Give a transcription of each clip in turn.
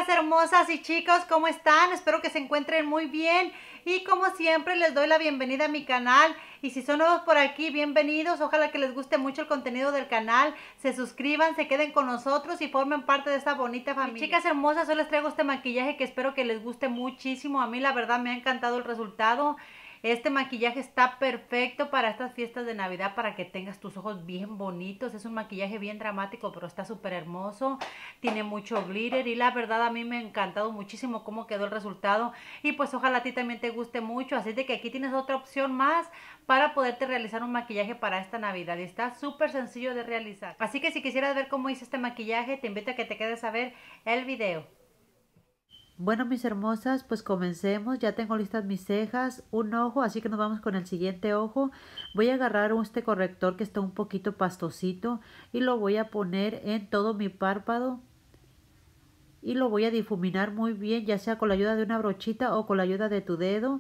chicas hermosas y chicos, ¿cómo están? Espero que se encuentren muy bien y como siempre les doy la bienvenida a mi canal y si son nuevos por aquí, bienvenidos. Ojalá que les guste mucho el contenido del canal, se suscriban, se queden con nosotros y formen parte de esta bonita familia. Mis chicas hermosas, hoy les traigo este maquillaje que espero que les guste muchísimo. A mí la verdad me ha encantado el resultado. Este maquillaje está perfecto para estas fiestas de Navidad, para que tengas tus ojos bien bonitos. Es un maquillaje bien dramático, pero está súper hermoso. Tiene mucho glitter y la verdad a mí me ha encantado muchísimo cómo quedó el resultado. Y pues ojalá a ti también te guste mucho. Así de que aquí tienes otra opción más para poderte realizar un maquillaje para esta Navidad. Y está súper sencillo de realizar. Así que si quisieras ver cómo hice este maquillaje, te invito a que te quedes a ver el video. Bueno, mis hermosas, pues comencemos. Ya tengo listas mis cejas, un ojo, así que nos vamos con el siguiente ojo. Voy a agarrar este corrector que está un poquito pastosito y lo voy a poner en todo mi párpado y lo voy a difuminar muy bien, ya sea con la ayuda de una brochita o con la ayuda de tu dedo.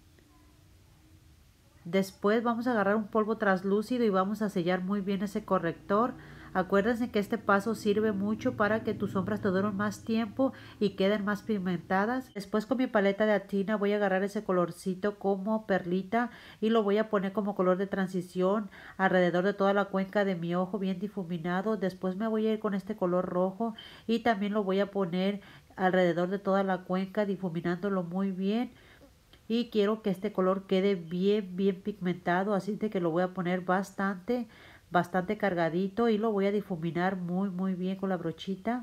Después vamos a agarrar un polvo translúcido y vamos a sellar muy bien ese corrector. Acuérdense que este paso sirve mucho para que tus sombras te duren más tiempo y queden más pigmentadas. Después con mi paleta de Atina voy a agarrar ese colorcito como perlita y lo voy a poner como color de transición alrededor de toda la cuenca de mi ojo bien difuminado. Después me voy a ir con este color rojo y también lo voy a poner alrededor de toda la cuenca difuminándolo muy bien. Y quiero que este color quede bien pigmentado, así de que lo voy a poner bastante cargadito y lo voy a difuminar muy bien con la brochita.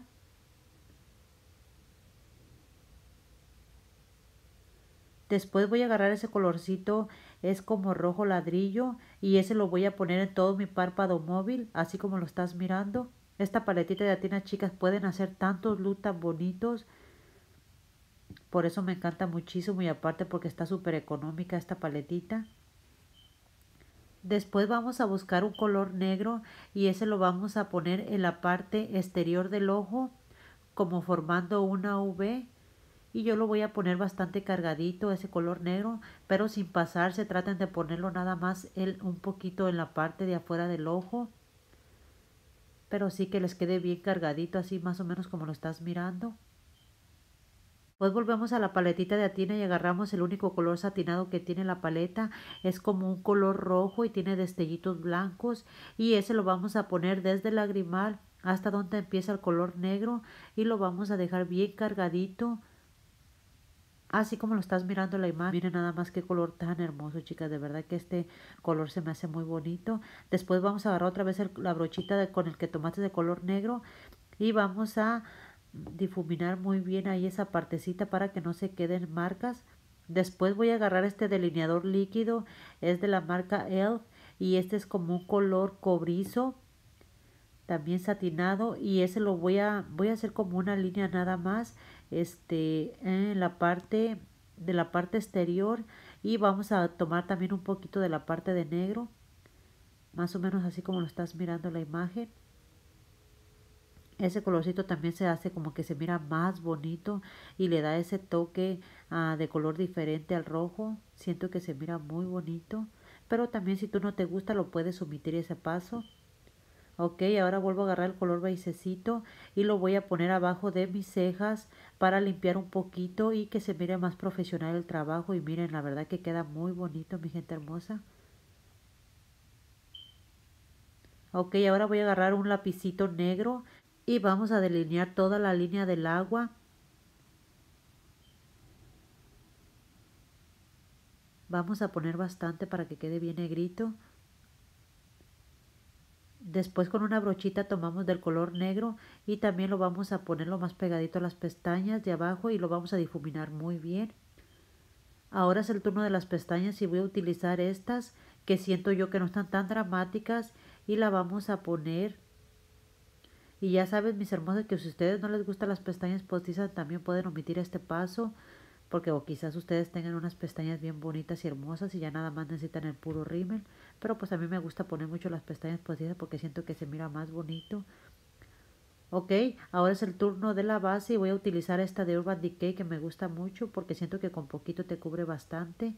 Después voy a agarrar ese colorcito, es como rojo ladrillo, y ese lo voy a poner en todo mi párpado móvil, así como lo estás mirando. Esta paletita de Atina, chicas, pueden hacer tantos looks tan bonitos. Por eso me encanta muchísimo y aparte porque está súper económica esta paletita. Después vamos a buscar un color negro y ese lo vamos a poner en la parte exterior del ojo como formando una V, y yo lo voy a poner bastante cargadito ese color negro, pero sin pasarse. Traten de ponerlo nada más un poquito en la parte de afuera del ojo, pero sí que les quede bien cargadito, así más o menos como lo estás mirando. Pues volvemos a la paletita de Atina y agarramos el único color satinado que tiene la paleta. Es como un color rojo y tiene destellitos blancos. Y ese lo vamos a poner desde el lagrimal hasta donde empieza el color negro. Y lo vamos a dejar bien cargadito. Así como lo estás mirando en la imagen. Miren nada más qué color tan hermoso, chicas. De verdad que este color se me hace muy bonito. Después vamos a agarrar otra vez la brochita con el que tomaste de color negro. Y vamos a difuminar muy bien ahí esa partecita para que no se queden marcas. Después voy a agarrar este delineador líquido, es de la marca ELF y este es como un color cobrizo, también satinado, y ese lo voy a hacer como una línea nada más en la parte de la parte exterior, y vamos a tomar también un poquito de la parte de negro, más o menos así como lo estás mirando en la imagen. Ese colorcito también se hace como que se mira más bonito y le da ese toque de color diferente al rojo. Siento que se mira muy bonito. Pero también si tú no te gusta lo puedes omitir ese paso. Ok, ahora vuelvo a agarrar el color beigecito y lo voy a poner abajo de mis cejas para limpiar un poquito y que se mire más profesional el trabajo. Y miren, la verdad que queda muy bonito, mi gente hermosa. Ok, ahora voy a agarrar un lapicito negro y vamos a delinear toda la línea del agua. Vamos a poner bastante para que quede bien negrito. Después con una brochita tomamos del color negro y también lo vamos a ponerlo más pegadito a las pestañas de abajo y lo vamos a difuminar muy bien. Ahora es el turno de las pestañas y voy a utilizar estas que siento yo que no están tan dramáticas y la vamos a poner. Y ya saben, mis hermosas, que si a ustedes no les gustan las pestañas postizas también pueden omitir este paso, porque o quizás ustedes tengan unas pestañas bien bonitas y hermosas y ya nada más necesitan el puro rímel, pero pues a mí me gusta poner mucho las pestañas postizas porque siento que se mira más bonito. Ok, ahora es el turno de la base y voy a utilizar esta de Urban Decay que me gusta mucho porque siento que con poquito te cubre bastante,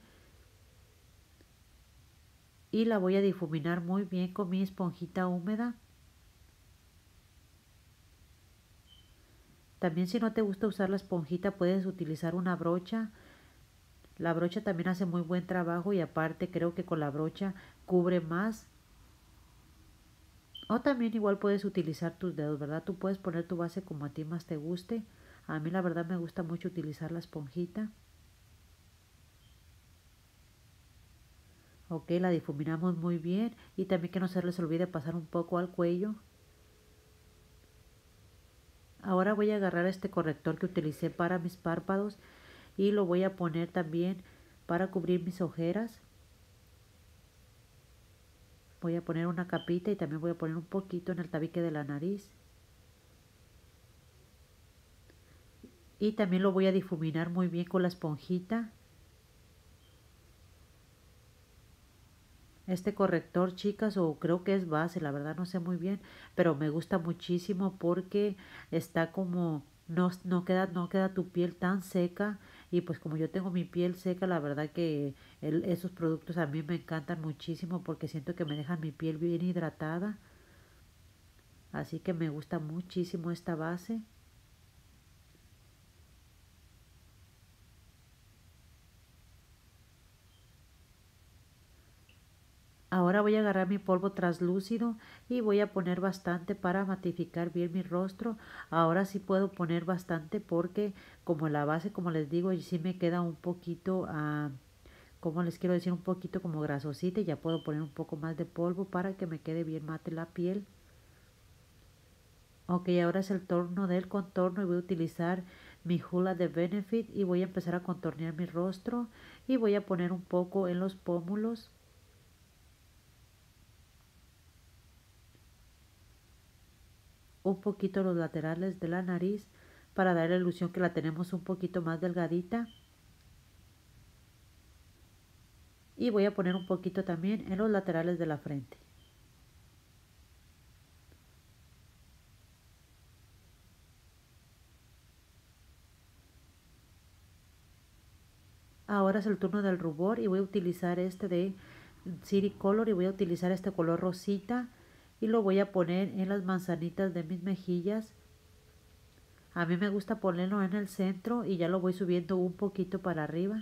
y la voy a difuminar muy bien con mi esponjita húmeda. también si no te gusta usar la esponjita puedes utilizar una brocha. La brocha también hace muy buen trabajo y aparte creo que con la brocha cubre más. O también igual puedes utilizar tus dedos, ¿verdad? Tú puedes poner tu base como a ti más te guste. A mí la verdad me gusta mucho utilizar la esponjita. Ok, la difuminamos muy bien y también que no se les olvide pasar un poco al cuello. Ahora voy a agarrar este corrector que utilicé para mis párpados y lo voy a poner también para cubrir mis ojeras. Voy a poner una capita y también voy a poner un poquito en el tabique de la nariz. Y también lo voy a difuminar muy bien con la esponjita. Este corrector, chicas, o creo que es base, la verdad no sé muy bien, pero me gusta muchísimo porque está como, no queda tu piel tan seca y pues como yo tengo mi piel seca, la verdad que esos productos a mí me encantan muchísimo porque siento que me dejan mi piel bien hidratada. Así que me gusta muchísimo esta base. Ahora voy a agarrar mi polvo translúcido y voy a poner bastante para matificar bien mi rostro. Ahora sí puedo poner bastante porque como la base, como les digo, y sí me queda un poquito, como les quiero decir, un poquito como grasosita y ya puedo poner un poco más de polvo para que me quede bien mate la piel. Ok, ahora es el turno del contorno y voy a utilizar mi Hoola de Benefit y voy a empezar a contornear mi rostro y voy a poner un poco en los pómulos. Un poquito los laterales de la nariz para dar la ilusión que la tenemos un poquito más delgadita. Y voy a poner un poquito también en los laterales de la frente. Ahora es el turno del rubor y voy a utilizar este de City Color y voy a utilizar este color rosita y lo voy a poner en las manzanitas de mis mejillas. A mí me gusta ponerlo en el centro y ya lo voy subiendo un poquito para arriba.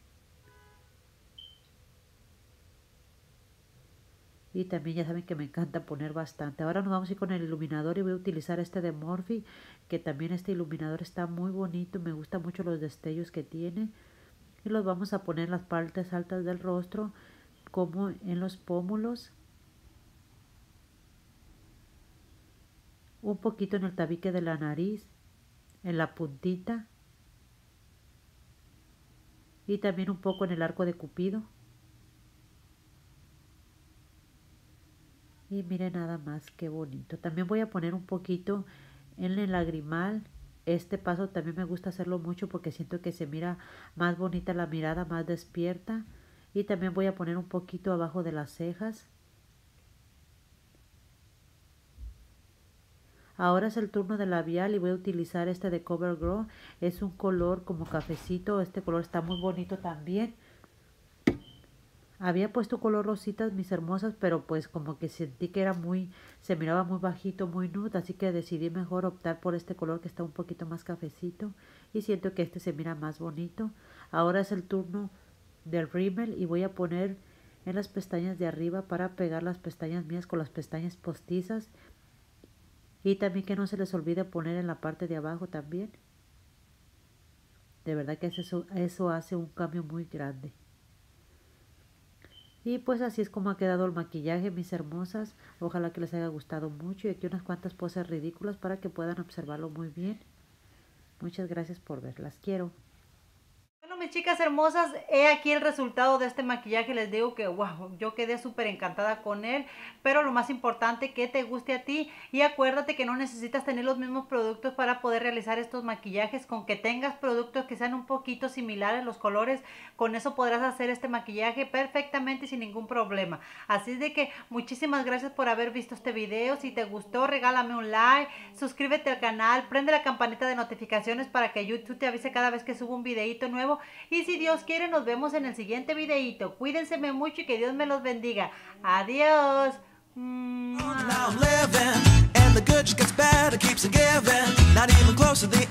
Y también ya saben que me encanta poner bastante. Ahora nos vamos a ir con el iluminador y voy a utilizar este de Morphe, que también este iluminador está muy bonito. Me gustan mucho los destellos que tiene. Y los vamos a poner en las partes altas del rostro, como en los pómulos. Un poquito en el tabique de la nariz, en la puntita. Y también un poco en el arco de Cupido. Y miren nada más qué bonito. También voy a poner un poquito en el lagrimal. Este paso también me gusta hacerlo mucho porque siento que se mira más bonita la mirada, más despierta. Y también voy a poner un poquito abajo de las cejas. Ahora es el turno del labial y voy a utilizar este de CoverGirl. Es un color como cafecito. Este color está muy bonito también. Había puesto color rositas mis hermosas, pero pues como que sentí que era se miraba muy bajito, muy nude, así que decidí mejor optar por este color que está un poquito más cafecito y siento que este se mira más bonito. Ahora es el turno del rímel y voy a poner en las pestañas de arriba para pegar las pestañas mías con las pestañas postizas y también que no se les olvide poner en la parte de abajo también. De verdad que eso hace un cambio muy grande. Y pues así es como ha quedado el maquillaje, mis hermosas. Ojalá que les haya gustado mucho. Y aquí unas cuantas poses ridículas para que puedan observarlo muy bien. Muchas gracias por ver. Las quiero. Bueno, mis chicas hermosas, he aquí el resultado de este maquillaje. Les digo que wow, yo quedé súper encantada con él, pero lo más importante, que te guste a ti. Y acuérdate que no necesitas tener los mismos productos para poder realizar estos maquillajes. Con que tengas productos que sean un poquito similares los colores, con eso podrás hacer este maquillaje perfectamente sin ningún problema. Así de que muchísimas gracias por haber visto este video. Si te gustó, regálame un like, suscríbete al canal, prende la campanita de notificaciones para que YouTube te avise cada vez que subo un videito nuevo. Y si Dios quiere, nos vemos en el siguiente videito. Cuídense mucho y que Dios me los bendiga. Adiós. Now I'm living, and the good just gets better, keeps on giving. Not even close to the